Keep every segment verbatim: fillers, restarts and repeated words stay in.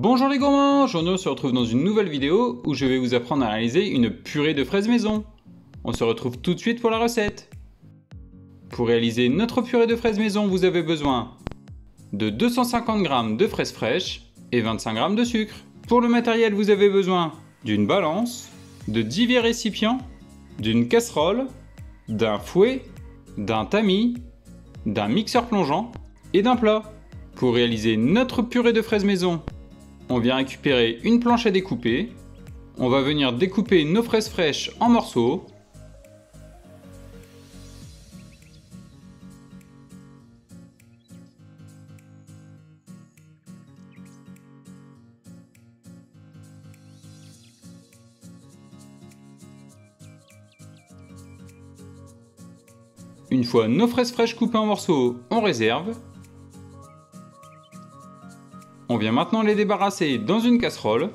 Bonjour les gourmands, Jono se retrouve dans une nouvelle vidéo où je vais vous apprendre à réaliser une purée de fraises maison. On se retrouve tout de suite pour la recette. Pour réaliser notre purée de fraises maison, vous avez besoin de deux cent cinquante grammes de fraises fraîches et vingt-cinq grammes de sucre. Pour le matériel, vous avez besoin d'une balance, de divers récipients, d'une casserole, d'un fouet, d'un tamis, d'un mixeur plongeant et d'un plat. Pour réaliser notre purée de fraises maison, on vient récupérer une planche à découper. On va venir découper nos fraises fraîches en morceaux. Une fois nos fraises fraîches coupées en morceaux, on réserve. On vient maintenant les débarrasser dans une casserole.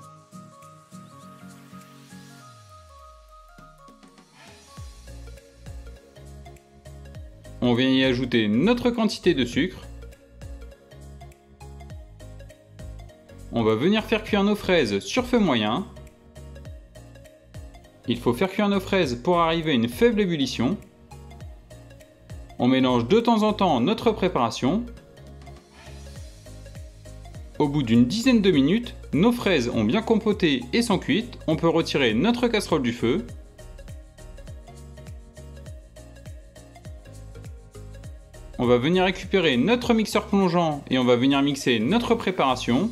On vient y ajouter notre quantité de sucre. On va venir faire cuire nos fraises sur feu moyen. Il faut faire cuire nos fraises pour arriver à une faible ébullition. On mélange de temps en temps notre préparation. Au bout d'une dizaine de minutes, nos fraises ont bien compoté et sont cuites. On peut retirer notre casserole du feu. On va venir récupérer notre mixeur plongeant et on va venir mixer notre préparation.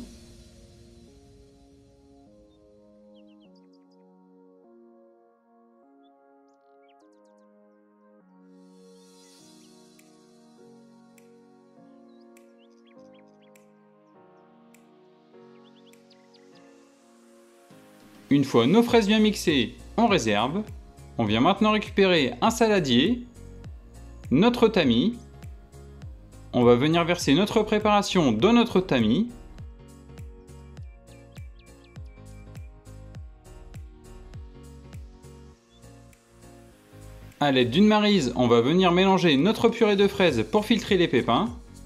Une fois nos fraises bien mixées, on réserve. On vient maintenant récupérer un saladier, notre tamis. On va venir verser notre préparation dans notre tamis. A l'aide d'une maryse, on va venir mélanger notre purée de fraises pour filtrer les pépins.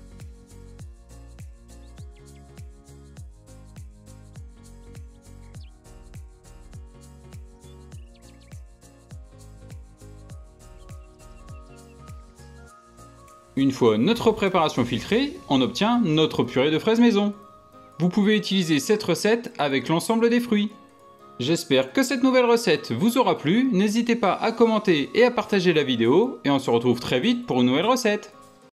Une fois notre préparation filtrée, on obtient notre purée de fraises maison. Vous pouvez utiliser cette recette avec l'ensemble des fruits. J'espère que cette nouvelle recette vous aura plu, n'hésitez pas à commenter et à partager la vidéo, et on se retrouve très vite pour une nouvelle recette.